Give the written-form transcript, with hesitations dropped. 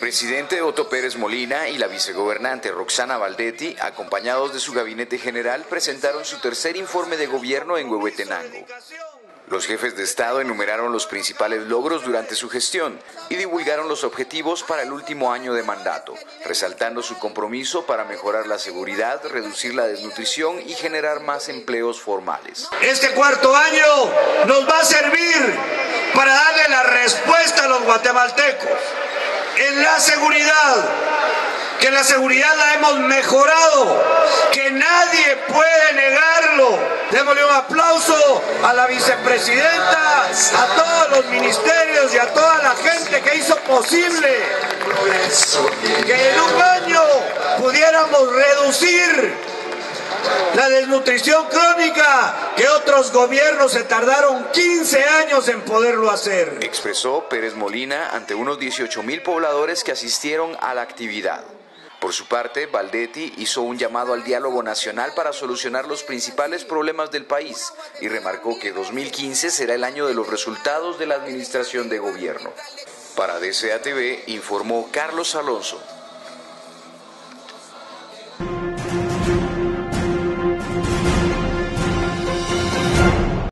presidente Otto Pérez Molina y la vicegobernante Roxana Baldetti, acompañados de su gabinete general, presentaron su tercer informe de gobierno en Huehuetenango. Los jefes de Estado enumeraron los principales logros durante su gestión y divulgaron los objetivos para el último año de mandato, resaltando su compromiso para mejorar la seguridad, reducir la desnutrición y generar más empleos formales. Este cuarto año nos va a servir para darle la respuesta a los guatemaltecos en la seguridad, que la seguridad la hemos mejorado, que nadie puede negarlo. Démosle un aplauso a la vicepresidenta, a todos los ministerios y a toda la gente que hizo posible que en un año pudiéramos reducir la desnutrición crónica, que otros gobiernos se tardaron 15 años en poderlo hacer. Expresó Pérez Molina ante unos 18,000 pobladores que asistieron a la actividad. Por su parte, Baldetti hizo un llamado al diálogo nacional para solucionar los principales problemas del país y remarcó que 2015 será el año de los resultados de la administración de gobierno. Para DCATV informó Carlos Alonso.